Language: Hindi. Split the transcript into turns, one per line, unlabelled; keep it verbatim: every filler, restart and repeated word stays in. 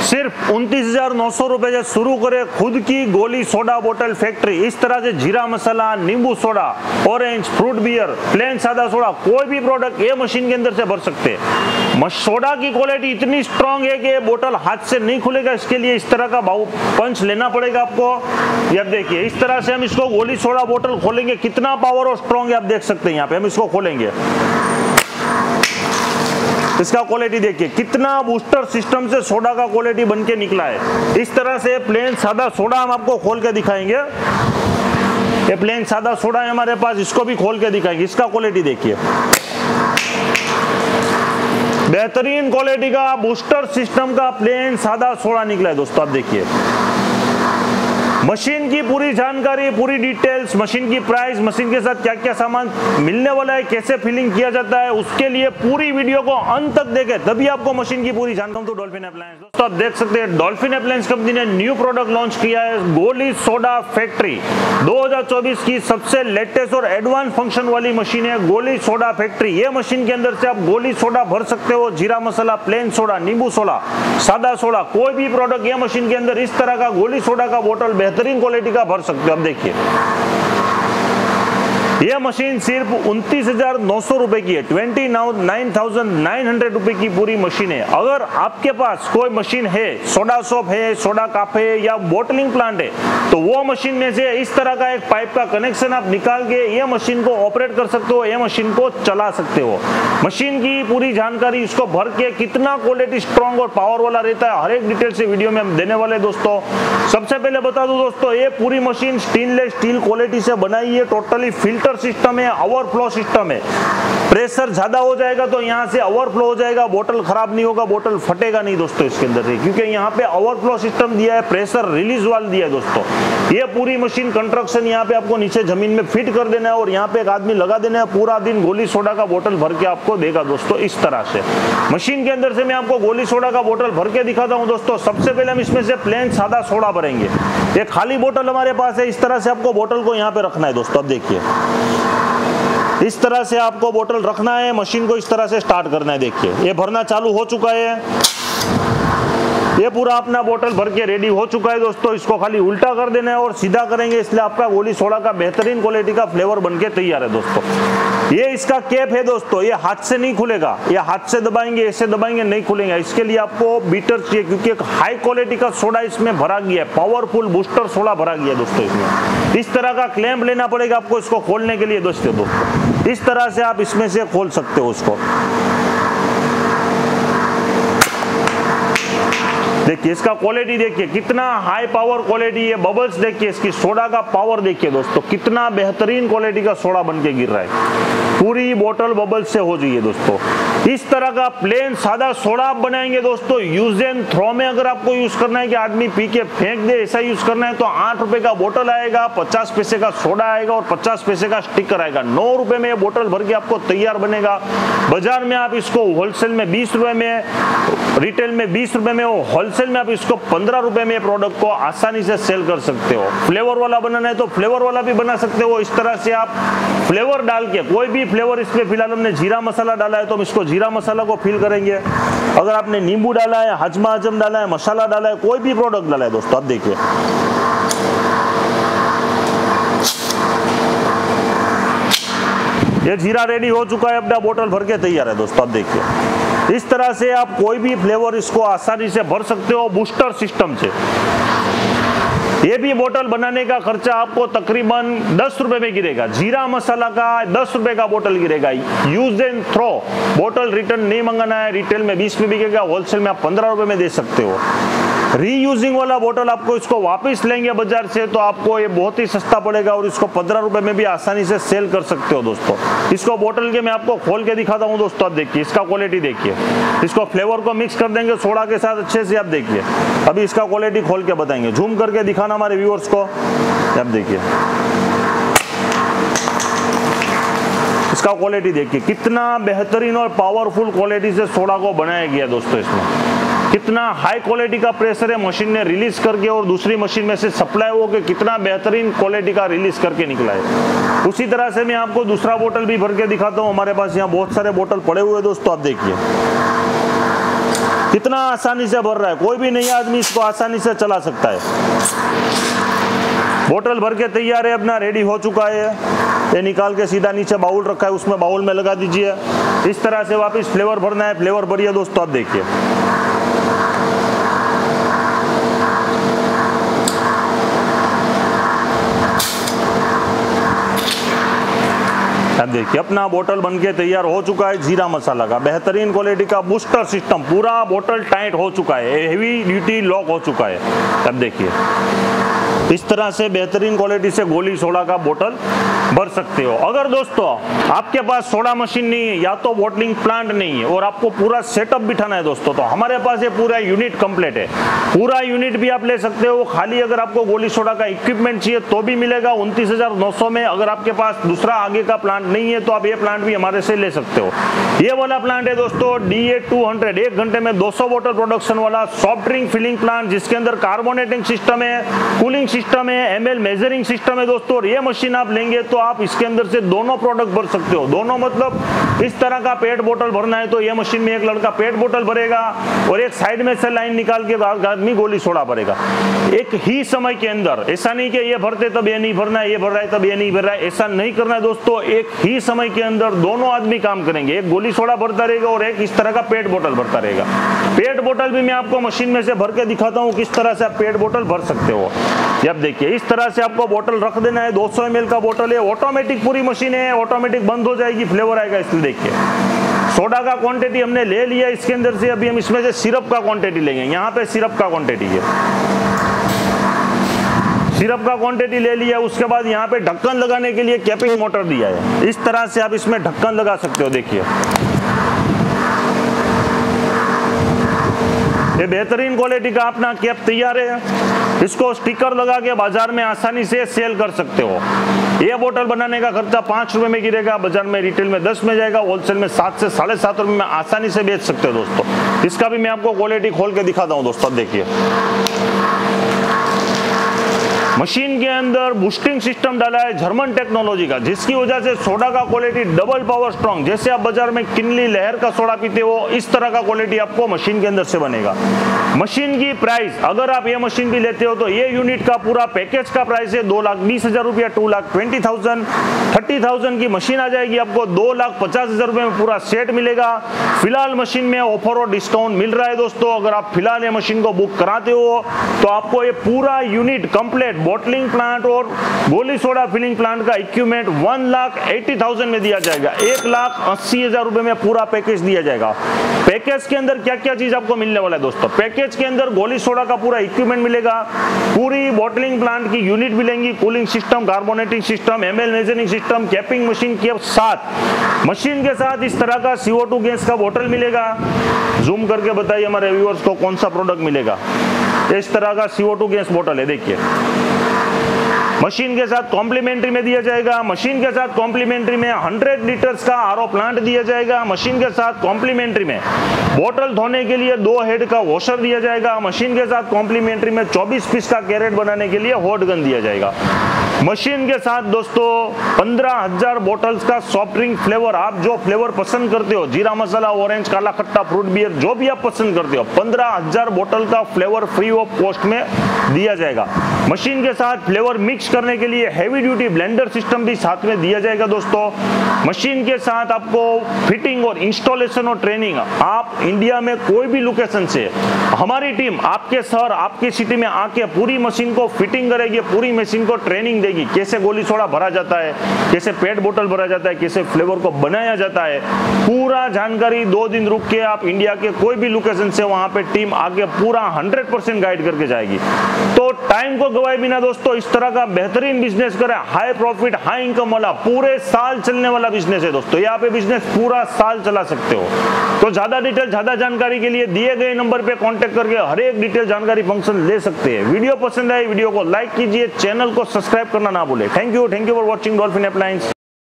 सिर्फ उनतीस हजार नौ सौ रुपए से शुरू करे खुद की गोली सोडा बोतल फैक्ट्री। इस तरह से जीरा मसाला, नींबू soda, orange, fruit beer, plain सादा सोडा, कोई भी प्रोडक्ट ये मशीन के अंदर से भर सकते हैं। सोडा की क्वालिटी इतनी स्ट्रांग है कि बोतल हाथ से नहीं खुलेगा। इसके लिए इस तरह का पंच लेना पड़ेगा आपको। ये आप देखिए, इस तरह से हम इसको गोली सोडा बोतल खोलेंगे, कितना पावर और स्ट्रांग है आप देख सकते हैं। यहाँ पे हम इसको खोलेंगे, इसका क्वालिटी देखिए, कितना बूस्टर सिस्टम से सोडा का क्वालिटी बन के निकला है। इस तरह से प्लेन सादा सोडा हम आपको खोल के दिखाएंगे। ये प्लेन सादा सोडा है हमारे पास, इसको भी खोल के दिखाएंगे। इसका क्वालिटी देखिए, बेहतरीन क्वालिटी का बूस्टर सिस्टम का प्लेन सादा सोडा निकला है दोस्तों। आप देखिए, मशीन की पूरी जानकारी, पूरी डिटेल्स, मशीन की प्राइस, मशीन के साथ क्या क्या सामान मिलने वाला है, कैसे फिलिंग किया जाता है, उसके लिए पूरी वीडियो को अंत तक देखें, तभी आपको मशीन की पूरी जानकारी। तो डॉल्फिन अप्लायंस दोस्तों आप देख सकते हैं, डॉल्फिन अप्लायंस कंपनी ने न्यू प्रोडक्ट लॉन्च किया है, गोली सोडा फैक्ट्री। दो हज़ार चौबीस की सबसे लेटेस्ट और एडवांस फंक्शन वाली मशीन है गोली सोडा फैक्ट्री। ये मशीन के अंदर से आप गोली सोडा भर सकते हो, जीरा मसाला, प्लेन सोडा, नींबू सोडा, सादा सोडा, कोई भी प्रोडक्ट ये मशीन के अंदर इस तरह का गोली सोडा का बोतल बेहतरीन क्वालिटी का भर सकते हो। अब देखिए, यह मशीन सिर्फ उनतीस हजार नौ सौ रुपए की है, twenty nine thousand nine hundred रुपए की पूरी मशीन है। अगर आपके पास कोई मशीन है, सोडा शॉप है, सोडा काफे या बोटलिंग प्लांट है, तो वो मशीन में से इस तरह का एक पाइप का कनेक्शन आप निकाल के ये मशीन को ऑपरेट कर सकते हो, ये मशीन को चला सकते हो। मशीन की पूरी जानकारी, इसको भर के कितना क्वालिटी स्ट्रॉन्ग और पावर वाला रहता है, हर एक डिटेल से वीडियो में हम देने वाले दोस्तों। सबसे पहले बता दूं दोस्तों, ये पूरी मशीन स्टेनलेस स्टील क्वालिटी से बनाई है, टोटली फिल्टर सिस्टम है, ओवरफ्लो सिस्टम है। प्रेशर ज्यादा हो जाएगा तो यहाँ से ओवरफ्लो हो जाएगा, बोतल खराब नहीं होगा, बोतल फटेगा नहीं दोस्तों इसके अंदर से, क्योंकि यहाँ पे ओवरफ्लो सिस्टम दिया है, प्रेशर रिलीज वाल्व दिया है दोस्तों। ये पूरी मशीन कंस्ट्रक्शन यहाँ पे आपको नीचे जमीन में फिट कर देना है और यहाँ पे एक आदमी लगा देना है, पूरा दिन गोली सोडा का बोतल भर के आपको देगा दोस्तों। इस तरह से मशीन के अंदर से मैं आपको गोली सोडा का बोतल भर के दिखाता हूँ दोस्तों। सबसे पहले हम इसमें से प्लेन सादा सोडा भरेंगे। ये खाली बोतल हमारे पास है, इस तरह से आपको बोतल को यहाँ पे रखना है दोस्तों। अब देखिए, इस तरह से आपको बोतल रखना है, मशीन को इस तरह से स्टार्ट करना है। देखिए, ये भरना चालू हो चुका है, ये पूरा अपना बोतल भर के रेडी हो चुका है दोस्तों। इसको खाली उल्टा कर देना है और सीधा करेंगे, इसलिए आपका गोली सोडा का बेहतरीन क्वालिटी का फ्लेवर बनके तैयार है दोस्तों। ये इसका कैप है दोस्तों, ये हाथ से नहीं खुलेगा, ये हाथ से दबाएंगे, ऐसे दबाएंगे नहीं खुलेगा। इसके लिए आपको बीटर चाहिए, क्योंकि एक हाई क्वालिटी का सोडा इसमें भरा गया है, पावरफुल बूस्टर सोडा भरा गया है दोस्तों इसमें। इस तरह का क्लैंप लेना पड़ेगा आपको इसको खोलने के लिए दोस्तों। दोस्तों इस तरह से आप इसमें से खोल सकते हो उसको। देखिए, इसका क्वालिटी देखिए, कितना हाई पावर क्वालिटी है। बबल्स देखिए, इसकी सोडा का पावर देखिए दोस्तों, कितना बेहतरीन क्वालिटी का सोडा बन के गिर रहा है। पूरी बोतल बबल्स से हो जाइए दोस्तों। इस तरह का प्लेन सादा सोडा आप बनाएंगे दोस्तों, यूज एंड थ्रो में अगर आपको यूज करना है कि आदमी पी के फेंक दे, ऐसा यूज करना है तो आठ रुपए का बोतल आएगा, पचास पैसे का सोडा आएगा और पचास पैसे का स्टिकर आएगा। नौ रुपए में ये बोतल भर के आपको तैयार बनेगा। बाजार में आप इसको होलसेल में बीस रुपए में, रिटेल में बीस रुपए में, होलसेल में आप इसको पंद्रह रुपए में प्रोडक्ट को आसानी से सेल कर सकते हो। फ्लेवर वाला बनाना है तो फ्लेवर वाला भी बना सकते हो। इस तरह से आप फ्लेवर डाल के, कोई भी फ्लेवर, इसमें फिलहाल हमने जीरा मसाला डाला है तो हम इसको जीरा मसाला को फिल करेंगे। अगर आपने नींबू डाला है, हजमा हजम डाला है, मसाला डाला है, कोई भी प्रोडक्ट डाला है दोस्तों, आप देखिए ये जीरा रेडी हो चुका है, अपना बोतल भर के तैयार है दोस्तों। आप देखिए, इस तरह से आप कोई भी फ्लेवर इसको आसानी से भर सकते हो बूस्टर सिस्टम से। ये भी बोतल बनाने का खर्चा आपको तकरीबन दस रुपए में गिरेगा। जीरा मसाला का दस रुपए का बोतल गिरेगा। यूज एंड थ्रो बोतल रिटर्न नहीं मंगाना है, रिटेल में बीस में बिकेगा, होलसेल में आप पंद्रह रुपए में दे सकते हो। रीयूजिंग वाला बोतल आपको इसको वापस लेंगे बाजार से तो आपको ये बहुत ही सस्ता पड़ेगा और इसको पंद्रह रुपए में भी आसानी से सेल कर सकते हो दोस्तों। इसको बोतल के मैं आपको खोल के दिखाता हूँ दोस्तों। आप देखिए, इसका क्वालिटी देखिए, इसको फ्लेवर को मिक्स कर देंगे सोडा के साथ अच्छे से। आप देखिए, अभी इसका क्वालिटी खोल के बताएंगे, जूम करके दिखाना हमारे व्यूअर्स को। आप देखिए, इसका क्वालिटी देखिए, कितना बेहतरीन और पावरफुल क्वालिटी से सोडा को बनाया गया दोस्तों। इसमें कितना हाई क्वालिटी का प्रेशर है, मशीन ने रिलीज करके और दूसरी मशीन में से सप्लाई होकर कितना बेहतरीन क्वालिटी का रिलीज करके निकला है। उसी तरह से मैं आपको दूसरा बोतल भी भर के दिखाता हूँ। हमारे पास यहाँ बहुत सारे बोतल पड़े हुए दोस्तों। आप देखिए, कितना आसानी से भर रहा है, कोई भी नया आदमी इसको आसानी से चला सकता है। बोतल भर के तैयार है अपना, रेडी हो चुका है। ये निकाल के सीधा नीचे बाउल रखा है, उसमें बाउल में लगा दीजिए। इस तरह से वापस फ्लेवर भरना है, फ्लेवर भरिए दोस्तों। आप देखिए, अब देखिए अपना बोतल बनके तैयार हो चुका है। जीरा मसाला का बेहतरीन क्वालिटी का बूस्टर सिस्टम, पूरा बोतल टाइट हो चुका है, हेवी ड्यूटी लॉक हो चुका है। अब देखिए इस तरह से बेहतरीन क्वालिटी से गोली सोडा का बोतल भर सकते हो। अगर दोस्तों आपके पास सोडा मशीन नहीं है या तो बॉटलिंग प्लांट नहीं है और आपको पूरा सेटअप बिठाना है दोस्तों, तो हमारे पास ये पूरा यूनिट कंप्लीट है। पूरा यूनिट भी आप ले सकते हो। खाली अगर आपको गोली सोडा का इक्विपमेंट चाहिए तो भी मिलेगा उनतीस हजार नौ सौ में। अगर आपके पास दूसरा आगे का प्लांट नहीं है तो आप ये प्लांट भी हमारे से ले सकते हो। ये वाला प्लांट है दोस्तों डी ए टू हंड्रेड, एक घंटे में दो सौ बोतल प्रोडक्शन वाला सॉफ्ट ड्रिंक फिलिंग प्लांट, जिसके अंदर कार्बोनेटिंग सिस्टम है, कूलिंग सिस्टम है, एमएल मेजरिंग सिस्टम है दोस्तों। और ये मशीन आप लेंगे तो आप इसके अंदर से दोनों प्रोडक्ट भर सकते हो। दोनों मतलब इस तरह का पेट बोतल भरना है तो ये मशीन में एक लड़का पेट बोतल भरेगा और एक साइड में से लाइन निकाल के आदमी गोली सोडा भरेगा एक ही समय के अंदर। ऐसा नहीं कि ये भरते तब ये नहीं भरना है, ये भर रहा है तब ये नहीं भर रहा है, ऐसा नहीं करना है दोस्तों। एक ही समय के अंदर दोनों आदमी काम करेंगे, एक गोली सोडा भरता रहेगा और एक इस तरह का पेट बोतल भरता रहेगा। पेट बोतल भी मैं आपको मशीन में से भर के दिखाता हूँ किस तरह से आप पेट बोतल भर सकते हो। अब देखिए इस तरह से आपको बोतल रख देना है। दो सौ एम एल का बोतल है, ऑटोमेटिक पूरी मशीन है, ऑटोमेटिक बंद हो जाएगी, फ्लेवर आएगा। इसलिए देखिए सोडा का क्वांटिटी हमने ले लिया इसके अंदर से। अभी हम इसमें से सिरप का क्वांटिटी लेंगे। यहाँ पे सिरप का क्वांटिटी है, सिरप का क्वांटिटी ले लिया। उसके बाद यहाँ पे ढक्कन लगाने के लिए कैपिंग मोटर दिया है। इस तरह से आप इसमें ढक्कन लगा सकते हो। देखिए ये बेहतरीन क्वालिटी का अपना कैप तैयार है। इसको स्टिकर लगा के बाजार में आसानी से सेल कर सकते हो। ये बोतल बनाने का खर्चा पांच रुपए में गिरेगा, बाजार में रिटेल में दस में जाएगा, होलसेल में सात से साढ़े सात रुपए में आसानी से बेच सकते हो दोस्तों। इसका भी मैं आपको क्वालिटी खोल के दिखाता हूँ दोस्तों। देखिए मशीन के अंदर बूस्टिंग सिस्टम डाला है जर्मन टेक्नोलॉजी का, जिसकी वजह से सोडा का क्वालिटी डबल पावर स्ट्रॉन्ग। जैसे आप बाजार में किनली लहर का सोडा पीते हो इस तरह का क्वालिटी आपको मशीन के अंदर से बनेगा। मशीन की प्राइस अगर आप ये मशीन भी लेते हो तो ये यूनिट का पूरा पैकेज का प्राइस है दो लाख बीस हजार रुपया, two lakh twenty thousand thirty thousand की मशीन आ जाएगी। आपको दो लाख पचास हजार रुपए में पूरा सेट मिलेगा। फिलहाल मशीन में ऑफर और डिस्काउंट मिल रहा है दोस्तों। अगर आप फिलहाल ये मशीन को बुक कराते हो तो आपको ये पूरा यूनिट कंप्लीट बॉटलिंग प्लांट और गोली सोडा फिलिंग प्लांट का equipment one lakh eighty thousand में दिया जाएगा। एक लाख अस्सी हजार रुपए में पूरा पैकेज दिया जाएगा। पैकेज के अंदर क्या क्या चीज आपको मिलने वाला है दोस्तों? पैकेज के अंदर गोली सोडा का पूरा इक्विपमेंट मिलेगा, पूरी बॉटलिंग प्लांट की यूनिट मिलेंगी, cooling system, carbonating system, ML measuring system, capping machine के साथ मशीन के साथ इस तरह का सी ओ टू गैस का बोतल मिलेगा। जूम करके बताइए हमारे व्यूअर्स को कौन सा प्रोडक्ट मिलेगा। इस तरह का सी ओ टू गैस बोतल है। देखिए मशीन के साथ कॉम्प्लीमेंट्री में दिया जाएगा। मशीन के साथ कॉम्प्लीमेंट्री में हंड्रेड लीटर्स का आरओ प्लांट दिया जाएगा। मशीन के साथ कॉम्प्लीमेंट्री में बोतल धोने के लिए दो हेड का वॉशर दिया जाएगा। मशीन के साथ कॉम्प्लीमेंट्री में चौबीस पीस का कैरेट बनाने के लिए हॉट गन दिया जाएगा। मशीन के साथ दोस्तों पंद्रह हजार बोतल्स का सॉफ्ट ड्रिंक फ्लेवर, आप जो फ्लेवर पसंद करते हो, जीरा मसाला, ऑरेंज, काला खट्टा, फ्रूट बियर, जो भी आप पसंद करते हो, पंद्रह हजार बोतल का फ्लेवर फ्री ऑफ कॉस्ट में दिया जाएगा। मशीन के साथ फ्लेवर मिक्स करने के लिए हैवी ड्यूटी ब्लेंडर सिस्टम भी साथ में दिया जाएगा दोस्तों। मशीन के साथ आपको फिटिंग और इंस्टॉलेशन और ट्रेनिंग, आप इंडिया में कोई भी लोकेशन से हमारी टीम आपके शहर आपकी सिटी में आके पूरी मशीन को फिटिंग करेगी, पूरी मशीन को ट्रेनिंग देगी, कैसे गोली सोडा भरा जाता है, कैसे पेट बोतल भरा जाता है, कैसे फ्लेवर को बनाया जाता है, पूरा जानकारी दो दिन रुक के आप इंडिया के कोई भी लोकेशन से वहां पे टीम आके पूरा हंड्रेड परसेंट गाइड करके जाएगी। तो टाइम को गवाए बिना दोस्तों इस तरह का बेहतरीन बिजनेस करें, हाई प्रॉफिट हाई इनकम वाला, पूरे साल चलने वाला बिजनेस है दोस्तों। यहाँ पे बिजनेस पूरा साल चला सकते हो। तो ज्यादा डिटेल ज्यादा जानकारी के लिए दिए गए नंबर पे कांटेक्ट करके हर एक डिटेल जानकारी फंक्शन ले सकते हैं। वीडियो पसंद आए वीडियो को लाइक कीजिए, चैनल को सब्सक्राइब करना ना भूले। Thank you thank you for watching Dolphin appliance.